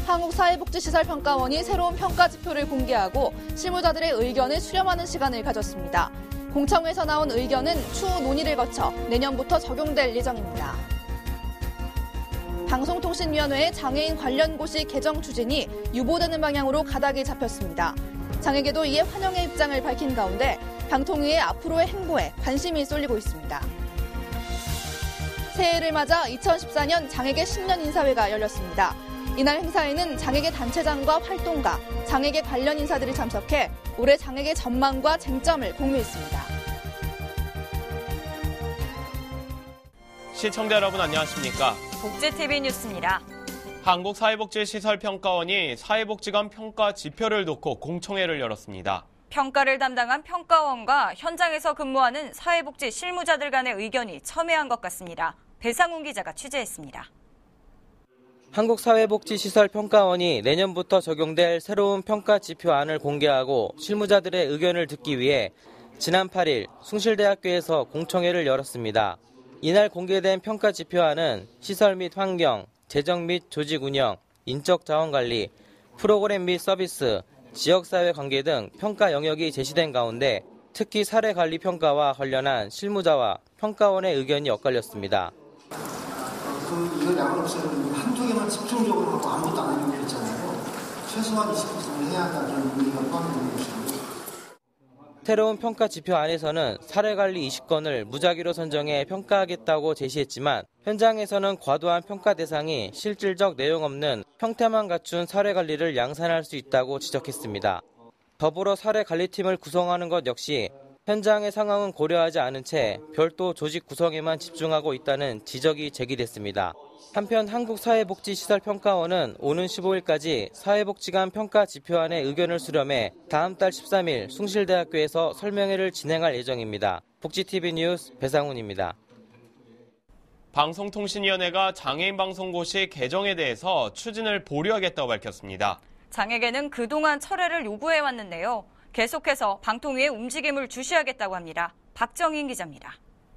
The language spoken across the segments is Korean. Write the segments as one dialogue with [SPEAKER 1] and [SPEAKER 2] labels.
[SPEAKER 1] 한국사회복지시설평가원이 새로운 평가 지표를 공개하고 실무자들의 의견을 수렴하는 시간을 가졌습니다. 공청회에서 나온 의견은 추후 논의를 거쳐 내년부터 적용될 예정입니다. 방송통신위원회의 장애인 관련 고시 개정 추진이 유보되는 방향으로 가닥이 잡혔습니다. 장애계도 이에 환영의 입장을 밝힌 가운데 방통위의 앞으로의 행보에 관심이 쏠리고 있습니다. 새해를 맞아 2014년 장애계 신년 인사회가 열렸습니다. 이날 행사에는 장애계 단체장과 활동가, 장애계 관련 인사들이 참석해 올해 장애계 전망과 쟁점을 공유했습니다.
[SPEAKER 2] 시청자 여러분 안녕하십니까?
[SPEAKER 3] 복지TV 뉴스입니다.
[SPEAKER 2] 한국사회복지시설평가원이 사회복지관 평가 지표를 놓고 공청회를 열었습니다.
[SPEAKER 3] 평가를 담당한 평가원과 현장에서 근무하는 사회복지 실무자들 간의 의견이 첨예한 것 같습니다. 배상훈 기자가 취재했습니다.
[SPEAKER 4] 한국사회복지시설평가원이 내년부터 적용될 새로운 평가 지표안을 공개하고 실무자들의 의견을 듣기 위해 지난 8일 숭실대학교에서 공청회를 열었습니다. 이날 공개된 평가 지표안은 시설 및 환경, 재정 및 조직 운영, 인적 자원 관리, 프로그램 및 서비스, 지역사회 관계 등 평가 영역이 제시된 가운데 특히 사례 관리 평가와 관련한 실무자와 평가원의 의견이 엇갈렸습니다.
[SPEAKER 5] 이걸 양을 없애면 한두 개만 집중적으로 하고 아무것도 안 하는 게 있잖아요. 최소한 20%는 해야 한다는 의미가 포함되는 것이고.
[SPEAKER 4] 새로운 평가 지표 안에서는 사례관리 20건을 무작위로 선정해 평가하겠다고 제시했지만 현장에서는 과도한 평가 대상이 실질적 내용 없는 형태만 갖춘 사례관리를 양산할 수 있다고 지적했습니다. 더불어 사례관리팀을 구성하는 것 역시 현장의 상황은 고려하지 않은 채 별도 조직 구성에만 집중하고 있다는 지적이 제기됐습니다. 한편 한국사회복지시설평가원은 오는 15일까지 사회복지관 평가 지표안의 의견을 수렴해 다음 달 13일 숭실대학교에서 설명회를 진행할 예정입니다. 복지TV 뉴스 배상훈입니다.
[SPEAKER 2] 방송통신위원회가 장애인 방송고시 개정에 대해서 추진을 보류하겠다고 밝혔습니다.
[SPEAKER 3] 장애계는 그동안 철회를 요구해왔는데요. 계속해서 방통위의 움직임을 주시하겠다고 합니다. 박정인 기자입니다.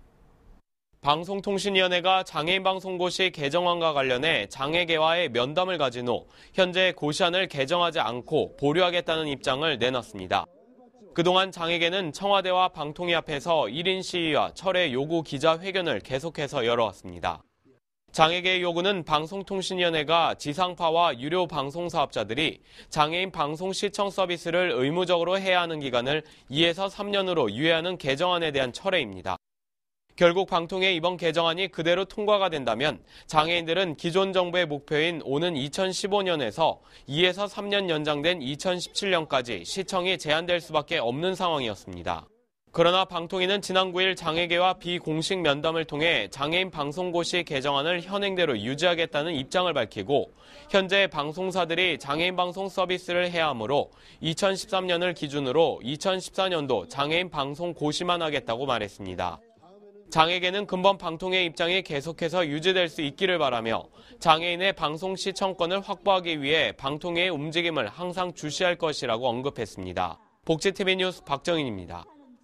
[SPEAKER 2] 방송통신위원회가 장애인 방송고시 개정안과 관련해 장애계와의 면담을 가진 후 현재 고시안을 개정하지 않고 보류하겠다는 입장을 내놨습니다. 그동안 장애계는 청와대와 방통위 앞에서 1인 시위와 철회 요구 기자회견을 계속해서 열어왔습니다. 장애계의 요구는 방송통신위원회가 지상파와 유료 방송사업자들이 장애인 방송 시청 서비스를 의무적으로 해야 하는 기간을 2에서 3년으로 유예하는 개정안에 대한 철회입니다. 결국 방통위의 이번 개정안이 그대로 통과가 된다면 장애인들은 기존 정부의 목표인 오는 2015년에서 2에서 3년 연장된 2017년까지 시청이 제한될 수밖에 없는 상황이었습니다. 그러나 방통위는 지난 9일 장애계와 비공식 면담을 통해 장애인 방송고시 개정안을 현행대로 유지하겠다는 입장을 밝히고 현재 방송사들이 장애인 방송 서비스를 해야 하므로 2013년을 기준으로 2014년도 장애인 방송고시만 하겠다고 말했습니다. 장애계는 근본 방통위의 입장이 계속해서 유지될 수 있기를 바라며 장애인의 방송 시청권을 확보하기 위해 방통위의 움직임을 항상 주시할 것이라고 언급했습니다. 복지TV 뉴스 박정인입니다.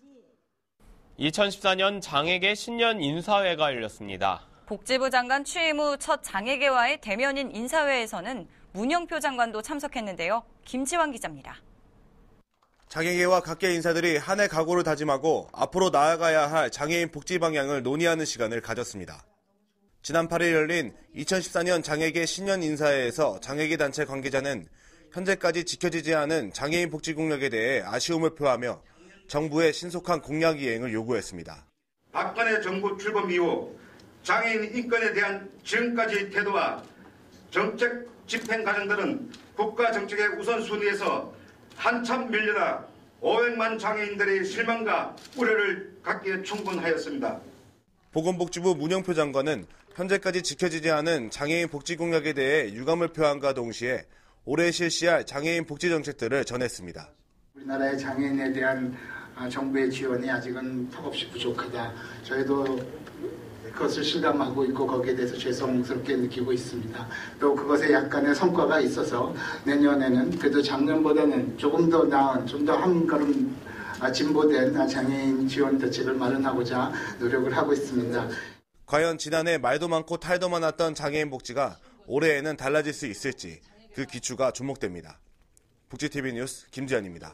[SPEAKER 2] 2014년 장애계 신년 인사회가 열렸습니다.
[SPEAKER 3] 복지부 장관 취임 후 첫 장애계와의 대면인 인사회에서는 문영표 장관도 참석했는데요. 김지환 기자입니다.
[SPEAKER 6] 장애계와 각계 인사들이 한 해 각오를 다짐하고 앞으로 나아가야 할 장애인 복지 방향을 논의하는 시간을 가졌습니다. 지난 8일 열린 2014년 장애계 신년 인사회에서 장애계 단체 관계자는 현재까지 지켜지지 않은 장애인 복지 공약에 대해 아쉬움을 표하며 정부의 신속한 공약 이행을 요구했습니다.
[SPEAKER 7] 박근혜 정부 출범 이후 장애인 인권에 대한 지금까지의 태도와 정책 집행 과정들은 국가 정책의 우선순위에서 한참 밀려나 500만 장애인들의 실망과 우려를 갖기에 충분하였습니다.
[SPEAKER 6] 보건복지부 문영표 장관은 현재까지 지켜지지 않은 장애인 복지 공약에 대해 유감을 표한과 동시에 올해 실시할 장애인 복지 정책들을 전했습니다.
[SPEAKER 5] 우리나라의 장애인에 대한 정부의 지원이 아직은 턱없이 부족하다. 저희도 그것을 실감하고 있고 거기에 대해서 죄송스럽게 느끼고 있습니다. 또 그것에 약간의 성과가 있어서 내년에는 그래도 작년보다는 조금 더 나은, 좀 더 한 걸음 진보된 장애인 지원 대책을 마련하고자 노력을 하고 있습니다.
[SPEAKER 6] 과연 지난해 말도 많고 탈도 많았던 장애인 복지가 올해에는 달라질 수 있을지 그 기추가 주목됩니다. 복지TV 뉴스 김지현입니다.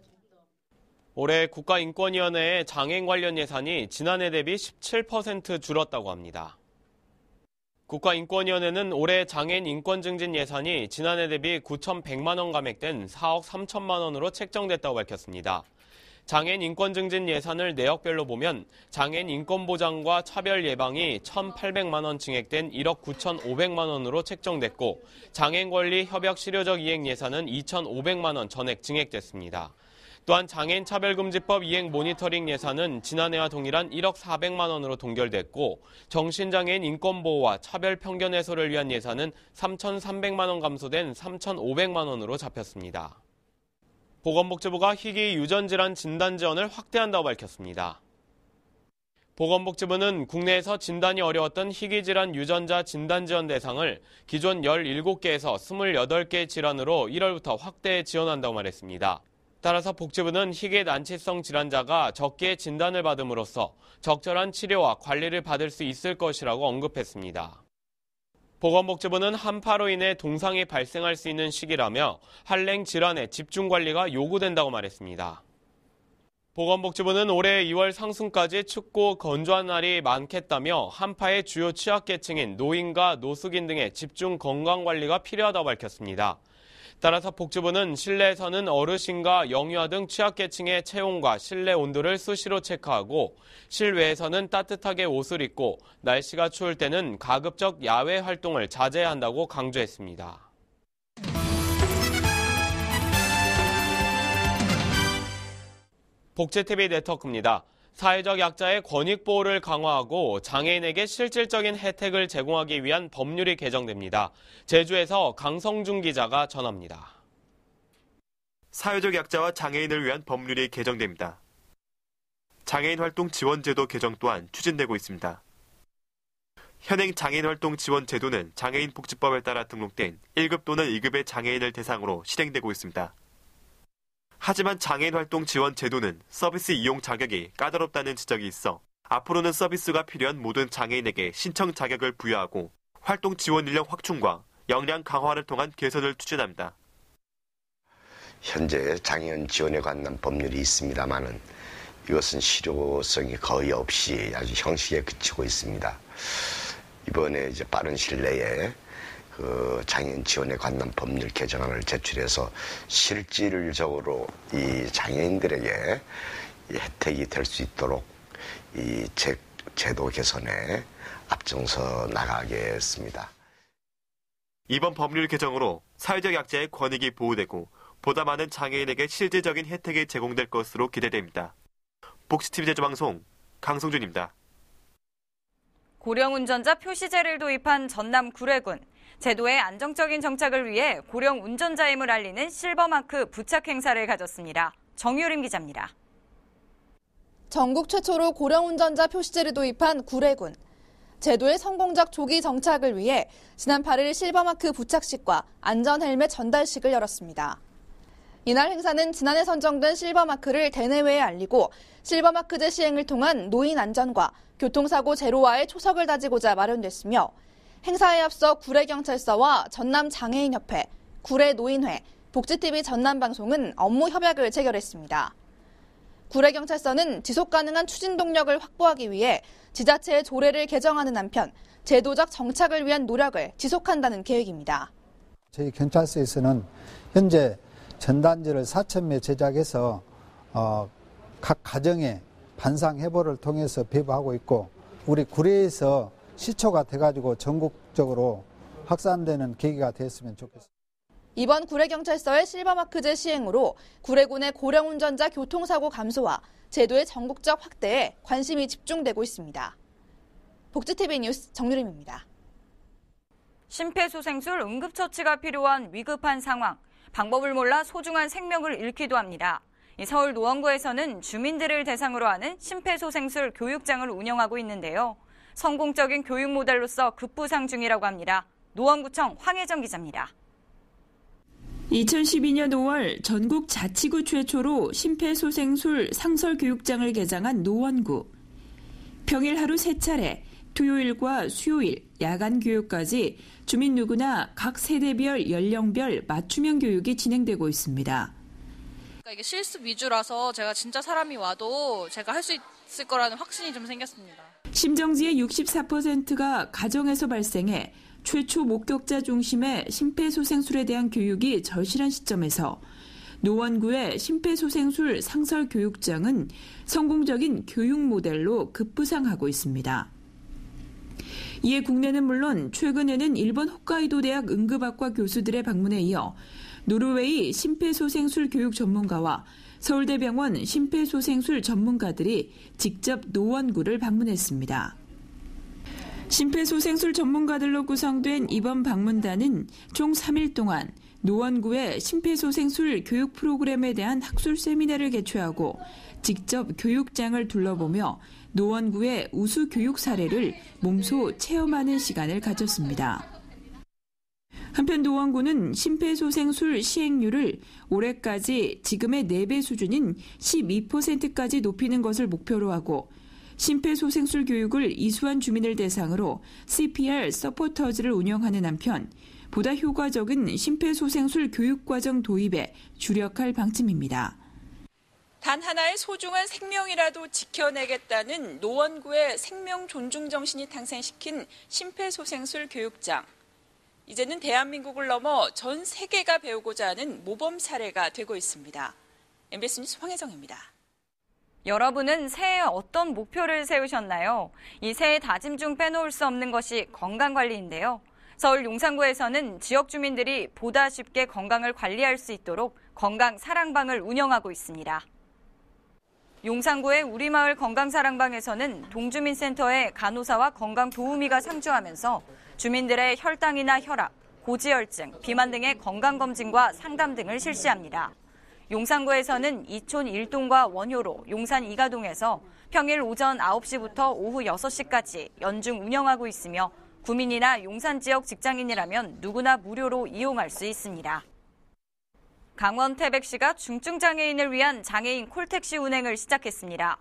[SPEAKER 2] 올해 국가인권위원회의 장애인 관련 예산이 지난해 대비 17% 줄었다고 합니다. 국가인권위원회는 올해 장애인 인권 증진 예산이 지난해 대비 9,100만 원 감액된 4억 3천만 원으로 책정됐다고 밝혔습니다. 장애인 인권 증진 예산을 내역별로 보면 장애인 인권 보장과 차별 예방이 1,800만 원 증액된 1억 9,500만 원으로 책정됐고 장애인 권리 협약 실효적 이행 예산은 2,500만 원 전액 증액됐습니다. 또한 장애인 차별금지법 이행 모니터링 예산은 지난해와 동일한 1억 400만 원으로 동결됐고 정신장애인 인권보호와 차별 편견 해소를 위한 예산은 3,300만 원 감소된 3,500만 원으로 잡혔습니다. 보건복지부가 희귀 유전질환 진단 지원을 확대한다고 밝혔습니다. 보건복지부는 국내에서 진단이 어려웠던 희귀질환 유전자 진단 지원 대상을 기존 17개에서 28개의 질환으로 1월부터 확대 지원한다고 말했습니다. 따라서 복지부는 희귀 난치성 질환자가 적게 진단을 받음으로써 적절한 치료와 관리를 받을 수 있을 것이라고 언급했습니다. 보건복지부는 한파로 인해 동상이 발생할 수 있는 시기라며 한랭 질환의 집중 관리가 요구된다고 말했습니다. 보건복지부는 올해 2월 상순까지 춥고 건조한 날이 많겠다며 한파의 주요 취약계층인 노인과 노숙인 등의 집중 건강관리가 필요하다고 밝혔습니다. 따라서 복지부는 실내에서는 어르신과 영유아 등 취약계층의 체온과 실내 온도를 수시로 체크하고 실외에서는 따뜻하게 옷을 입고 날씨가 추울 때는 가급적 야외 활동을 자제해야 한다고 강조했습니다. 복지TV 네트워크입니다. 사회적 약자의 권익 보호를 강화하고 장애인에게 실질적인 혜택을 제공하기 위한 법률이 개정됩니다. 제주에서 강성준 기자가 전합니다.
[SPEAKER 8] 사회적 약자와 장애인을 위한 법률이 개정됩니다. 장애인 활동 지원 제도 개정 또한 추진되고 있습니다. 현행 장애인 활동 지원 제도는 장애인 복지법에 따라 등록된 1급 또는 2급의 장애인을 대상으로 실행되고 있습니다. 하지만 장애인 활동 지원 제도는 서비스 이용 자격이 까다롭다는 지적이 있어 앞으로는 서비스가 필요한 모든 장애인에게 신청 자격을 부여하고 활동 지원 인력 확충과 역량 강화를 통한 개선을 추진합니다.
[SPEAKER 9] 현재 장애인 지원에 관한 법률이 있습니다만은 이것은 실효성이 거의 없이 아주 형식에 그치고 있습니다. 이번에 이제 빠른 시일 내에 장애인 지원에 관한 법률 개정안을 제출해서 실질적으로 이 장애인들에게 이 혜택이 될 수 있도록 이 제도 개선에 앞장서 나가겠습니다.
[SPEAKER 8] 이번 법률 개정으로 사회적 약자의 권익이 보호되고 보다 많은 장애인에게 실질적인 혜택이 제공될 것으로 기대됩니다. 복지TV 제주방송 강성준입니다.
[SPEAKER 3] 고령 운전자 표시제를 도입한 전남 구례군. 제도의 안정적인 정착을 위해 고령 운전자임을 알리는 실버마크 부착 행사를 가졌습니다. 정유림 기자입니다.
[SPEAKER 1] 전국 최초로 고령 운전자 표시제를 도입한 구례군. 제도의 성공적 조기 정착을 위해 지난 8일 실버마크 부착식과 안전 헬멧 전달식을 열었습니다. 이날 행사는 지난해 선정된 실버마크를 대내외에 알리고 실버마크제 시행을 통한 노인 안전과 교통사고 제로화의 초석을 다지고자 마련됐으며 행사에 앞서 구례경찰서와 전남장애인협회, 구례노인회, 복지TV 전남방송은 업무 협약을 체결했습니다. 구례경찰서는 지속가능한 추진 동력을 확보하기 위해 지자체의 조례를 개정하는 한편 제도적 정착을 위한 노력을 지속한다는 계획입니다.
[SPEAKER 10] 저희 경찰서에서는 현재 전단지를 4,000매 제작해서 각 가정에 반상 해보를 통해서 배부하고 있고 우리 구례에서 시초가 돼가지고 전국적으로 확산되는 계기가 됐으면 좋겠습니다.
[SPEAKER 1] 이번 구례경찰서의 실버마크제 시행으로 구례군의 고령 운전자 교통사고 감소와 제도의 전국적 확대에 관심이 집중되고 있습니다. 복지TV 뉴스 정유림입니다.
[SPEAKER 3] 심폐소생술 응급처치가 필요한 위급한 상황. 방법을 몰라 소중한 생명을 잃기도 합니다. 서울 노원구에서는 주민들을 대상으로 하는 심폐소생술 교육장을 운영하고 있는데요. 성공적인 교육 모델로서 급부상 중이라고 합니다. 노원구청 황혜정 기자입니다.
[SPEAKER 11] 2012년 5월 전국 자치구 최초로 심폐소생술 상설교육장을 개장한 노원구. 평일 하루 3차례 토요일과 수요일, 야간 교육까지 주민 누구나 각 세대별, 연령별 맞춤형 교육이 진행되고 있습니다.
[SPEAKER 12] 이게 실습 위주라서 제가 진짜 사람이 와도 제가 할 수 있을 거라는 확신이 좀 생겼습니다.
[SPEAKER 11] 심정지의 64%가 가정에서 발생해 최초 목격자 중심의 심폐소생술에 대한 교육이 절실한 시점에서 노원구의 심폐소생술 상설교육장은 성공적인 교육 모델로 급부상하고 있습니다. 이에 국내는 물론 최근에는 일본 홋카이도 대학 응급학과 교수들의 방문에 이어 노르웨이 심폐소생술 교육 전문가와 서울대병원 심폐소생술 전문가들이 직접 노원구를 방문했습니다. 심폐소생술 전문가들로 구성된 이번 방문단은 총 3일 동안 노원구의 심폐소생술 교육 프로그램에 대한 학술 세미나를 개최하고 직접 교육장을 둘러보며 노원구의 우수 교육 사례를 몸소 체험하는 시간을 가졌습니다. 한편 노원구는 심폐소생술 시행률을 올해까지 지금의 4배 수준인 12%까지 높이는 것을 목표로 하고 심폐소생술 교육을 이수한 주민을 대상으로 CPR 서포터즈를 운영하는 한편 보다 효과적인 심폐소생술 교육과정 도입에 주력할 방침입니다.
[SPEAKER 13] 단 하나의 소중한 생명이라도 지켜내겠다는 노원구의 생명 존중 정신이 탄생시킨 심폐소생술 교육장. 이제는 대한민국을 넘어 전 세계가 배우고자 하는 모범 사례가 되고 있습니다. MBC 뉴스 황혜정입니다.
[SPEAKER 3] 여러분은 새해 어떤 목표를 세우셨나요? 이 새해 다짐 중 빼놓을 수 없는 것이 건강관리인데요. 서울 용산구에서는 지역 주민들이 보다 쉽게 건강을 관리할 수 있도록 건강사랑방을 운영하고 있습니다. 용산구의 우리마을 건강사랑방에서는 동주민센터의 간호사와 건강도우미가 상주하면서 주민들의 혈당이나 혈압, 고지혈증, 비만 등의 건강검진과 상담 등을 실시합니다. 용산구에서는 이촌 1동과 원효로, 용산 2가동에서 평일 오전 9시부터 오후 6시까지 연중 운영하고 있으며 구민이나 용산 지역 직장인이라면 누구나 무료로 이용할 수 있습니다. 강원 태백시가 중증장애인을 위한 장애인 콜택시 운행을 시작했습니다.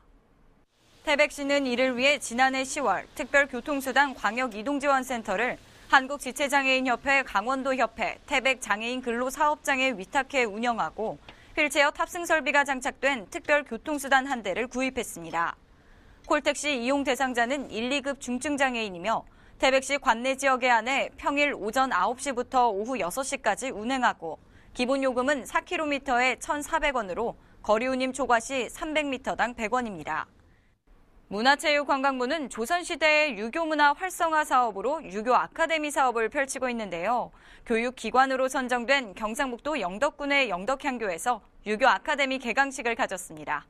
[SPEAKER 3] 태백시는 이를 위해 지난해 10월 특별교통수단 광역이동지원센터를 한국지체장애인협회, 강원도협회, 태백장애인 근로사업장에 위탁해 운영하고 휠체어 탑승 설비가 장착된 특별교통수단 한 대를 구입했습니다. 콜택시 이용 대상자는 1, 2급 중증장애인이며 태백시 관내 지역에 한해 평일 오전 9시부터 오후 6시까지 운행하고 기본 요금은 4km에 1,400원으로 거리 운임 초과 시 300m당 100원입니다. 문화체육관광부는 조선시대의 유교문화 활성화 사업으로 유교 아카데미 사업을 펼치고 있는데요. 교육기관으로 선정된 경상북도 영덕군의 영덕향교에서 유교 아카데미 개강식을 가졌습니다.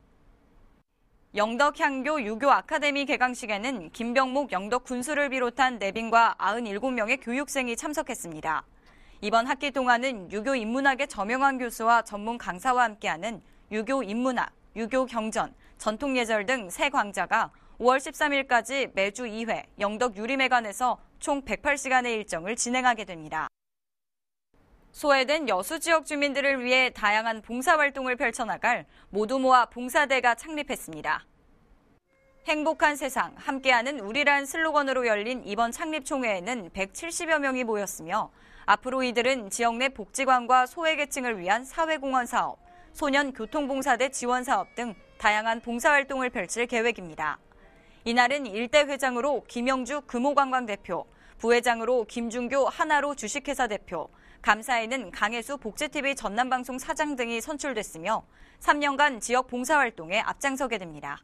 [SPEAKER 3] 영덕향교 유교 아카데미 개강식에는 김병목 영덕군수를 비롯한 내빈과 97명의 교육생이 참석했습니다. 이번 학기 동안은 유교 인문학의 저명한 교수와 전문 강사와 함께하는 유교 인문학, 유교 경전, 전통예절 등 세 강좌가 5월 13일까지 매주 2회 영덕 유림회관에서 총 108시간의 일정을 진행하게 됩니다. 소외된 여수 지역 주민들을 위해 다양한 봉사활동을 펼쳐나갈 모두 모아 봉사대가 창립했습니다. 행복한 세상, 함께하는 우리란 슬로건으로 열린 이번 창립총회에는 170여 명이 모였으며 앞으로 이들은 지역 내 복지관과 소외계층을 위한 사회공헌 사업, 소년 교통봉사대 지원 사업 등 다양한 봉사활동을 펼칠 계획입니다. 이날은 일대 회장으로 김영주 금호관광대표, 부회장으로 김준교 하나로 주식회사 대표, 감사에는 강혜수 복지TV 전남방송 사장 등이 선출됐으며 3년간 지역 봉사활동에 앞장서게 됩니다.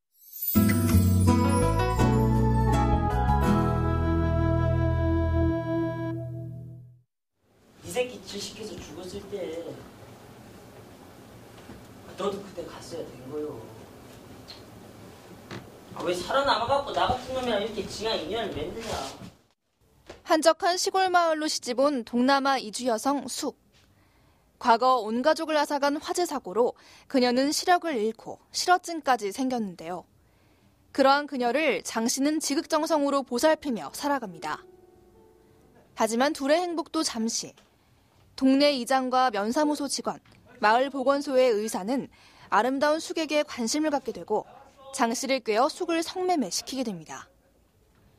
[SPEAKER 14] 이 새끼 질식해서 죽었을 때 너도 그때 갔어야 된 거요. 왜 살아남아갖고 나 같은 놈이랑 이렇게 징한 인연을 맺느냐.
[SPEAKER 1] 한적한 시골 마을로 시집온 동남아 이주 여성 숙. 과거 온 가족을 앗아간 화재 사고로 그녀는 시력을 잃고 실어증까지 생겼는데요. 그러한 그녀를 장 씨는 지극정성으로 보살피며 살아갑니다. 하지만 둘의 행복도 잠시. 동네 이장과 면사무소 직원, 마을 보건소의 의사는 아름다운 숙에게 관심을 갖게 되고 장 씨를 꿰어 숙을 성매매시키게 됩니다.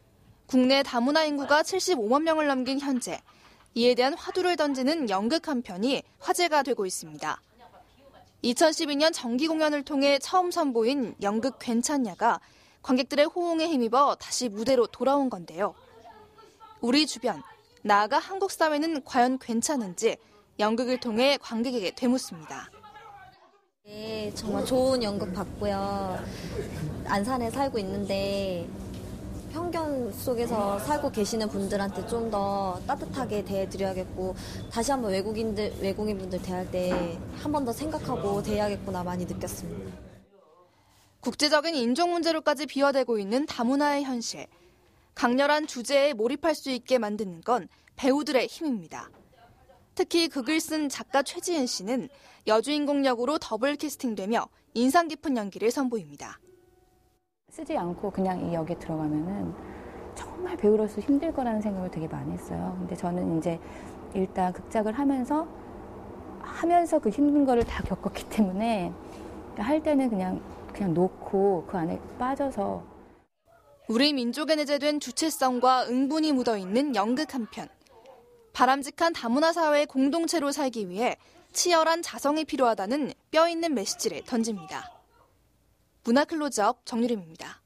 [SPEAKER 1] 국내 다문화 인구가 75만 명을 넘긴 현재 이에 대한 화두를 던지는 연극 한 편이 화제가 되고 있습니다. 2012년 정기 공연을 통해 처음 선보인 연극 괜찮냐가 관객들의 호응에 힘입어 다시 무대로 돌아온 건데요. 우리 주변, 나아가 한국 사회는 과연 괜찮은지 연극을 통해 관객에게 되묻습니다.
[SPEAKER 15] 네, 정말 좋은 연극 봤고요. 안산에 살고 있는데 편견 속에서 살고 계시는 분들한테 좀 더 따뜻하게 대해드려야겠고 다시 한번 외국인분들 대할 때 한 번 더 생각하고 대해야겠구나 많이 느꼈습니다.
[SPEAKER 1] 국제적인 인종 문제로까지 비화되고 있는 다문화의 현실. 강렬한 주제에 몰입할 수 있게 만드는 건 배우들의 힘입니다. 특히 극을 쓴 작가 최지은 씨는 여주인공 역으로 더블 캐스팅되며 인상 깊은 연기를 선보입니다.
[SPEAKER 16] 쓰지 않고 그냥 이 역에 들어가면은 정말 배우로서 힘들 거라는 생각을 되게 많이 했어요. 근데 저는 이제 일단 극작을 하면서 그 힘든 거를 다 겪었기 때문에 할 때는 그냥 놓고 그 안에 빠져서.
[SPEAKER 1] 우리 민족에 내재된 주체성과 응분이 묻어있는 연극 한 편. 바람직한 다문화 사회의 공동체로 살기 위해 치열한 자성이 필요하다는 뼈있는 메시지를 던집니다. 문화 클로즈업 정유림입니다.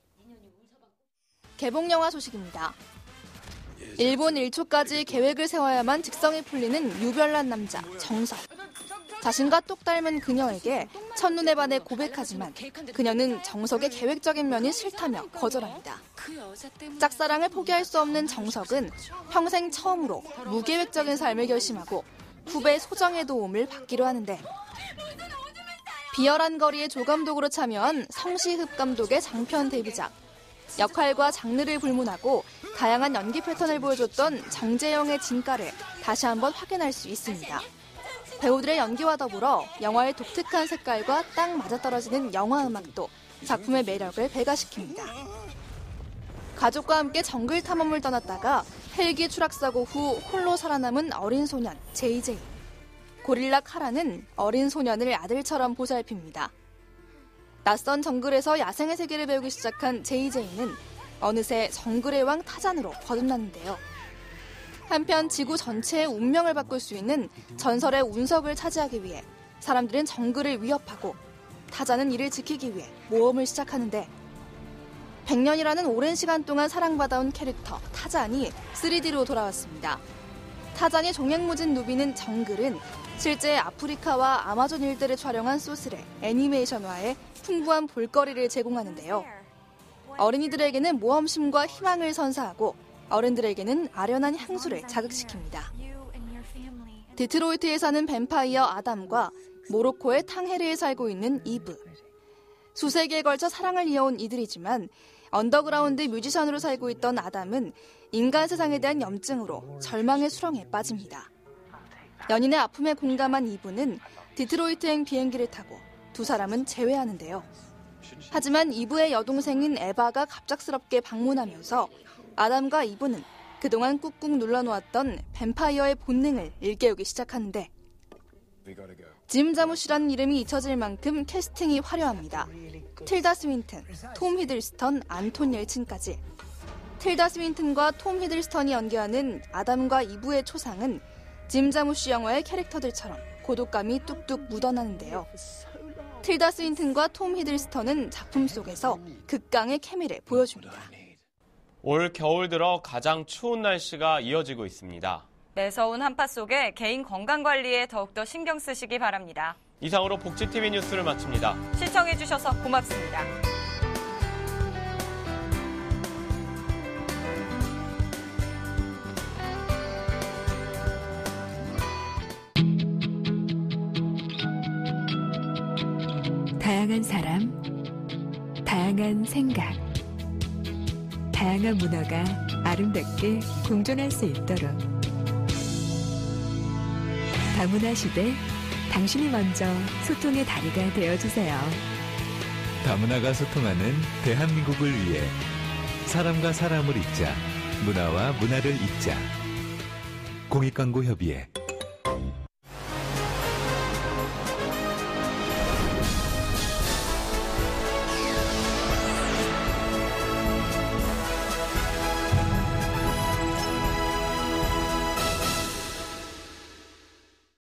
[SPEAKER 1] 개봉 영화 소식입니다. 일본 1초까지 계획을 세워야만 직성이 풀리는 유별난 남자 정석. 자신과 똑 닮은 그녀에게 첫눈에 반해 고백하지만 그녀는 정석의 계획적인 면이 싫다며 거절합니다. 짝사랑을 포기할 수 없는 정석은 평생 처음으로 무계획적인 삶을 결심하고 후배 소정의 도움을 받기로 하는데 비열한 거리의 조감독으로 참여한 성시흡 감독의 장편 데뷔작. 역할과 장르를 불문하고 다양한 연기 패턴을 보여줬던 정재영의 진가를 다시 한번 확인할 수 있습니다. 배우들의 연기와 더불어 영화의 독특한 색깔과 딱 맞아떨어지는 영화 음악도 작품의 매력을 배가시킵니다. 가족과 함께 정글 탐험을 떠났다가 헬기 추락사고 후 홀로 살아남은 어린 소년 JJ. 고릴라 카라는 어린 소년을 아들처럼 보살핍니다. 낯선 정글에서 야생의 세계를 배우기 시작한 JJ는 어느새 정글의 왕 타잔으로 거듭났는데요. 한편 지구 전체의 운명을 바꿀 수 있는 전설의 운석을 차지하기 위해 사람들은 정글을 위협하고 타잔은 이를 지키기 위해 모험을 시작하는데 100년이라는 오랜 시간 동안 사랑받아온 캐릭터 타잔이 3D로 돌아왔습니다. 타잔이 종횡무진 누비는 정글은 실제 아프리카와 아마존 일대를 촬영한 소스를 애니메이션화해 풍부한 볼거리를 제공하는데요. 어린이들에게는 모험심과 희망을 선사하고 어른들에게는 아련한 향수를 자극시킵니다. 디트로이트에 사는 뱀파이어 아담과 모로코의 탕헤르에 살고 있는 이브. 수세기에 걸쳐 사랑을 이어온 이들이지만 언더그라운드 뮤지션으로 살고 있던 아담은 인간 세상에 대한 염증으로 절망의 수렁에 빠집니다. 연인의 아픔에 공감한 이브는 디트로이트행 비행기를 타고 두 사람은 재회하는데요. 하지만 이브의 여동생인 에바가 갑작스럽게 방문하면서 아담과 이브는 그동안 꾹꾹 눌러놓았던 뱀파이어의 본능을 일깨우기 시작하는데 짐 자무시라는 이름이 잊혀질 만큼 캐스팅이 화려합니다. 틸다 스윈튼, 톰 히들스턴, 안톤 옐친까지. 틸다 스윈튼과 톰 히들스턴이 연기하는 아담과 이브의 초상은 짐 자무시 영화의 캐릭터들처럼 고독감이 뚝뚝 묻어나는데요. 틸다 스윈튼과 톰 히들스턴은 작품 속에서 극강의 케미를 보여줍니다.
[SPEAKER 2] 올 겨울 들어 가장 추운 날씨가 이어지고 있습니다.
[SPEAKER 3] 매서운 한파 속에 개인 건강관리에 더욱더 신경 쓰시기 바랍니다.
[SPEAKER 2] 이상으로 복지TV 뉴스를 마칩니다.
[SPEAKER 3] 시청해주셔서 고맙습니다.
[SPEAKER 11] 다양한 사람, 다양한 생각, 다양한 문화가 아름답게 공존할 수 있도록 다문화 시대 당신이 먼저 소통의 다리가 되어주세요.
[SPEAKER 17] 다문화가 소통하는 대한민국을 위해 사람과 사람을 잇자, 문화와 문화를 잇자. 공익광고협의회